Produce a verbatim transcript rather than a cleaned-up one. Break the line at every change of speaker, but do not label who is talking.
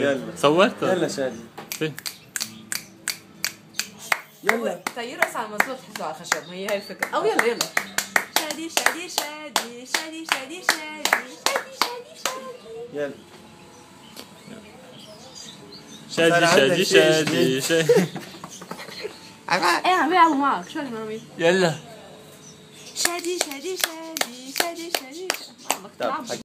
يلا
صورت؟
يلا شادي
فين؟
يلا
تيرقص على المزود تحسه على الخشب، ما هي هاي الفكرة. أو يلا يلا شادي شادي شادي شادي شادي شادي شادي شادي شادي
يلا
شادي شادي شادي شادي
ايه عم بيلعبوا معك، شو اللي ما
يلا
شادي شادي شادي شادي شادي شادي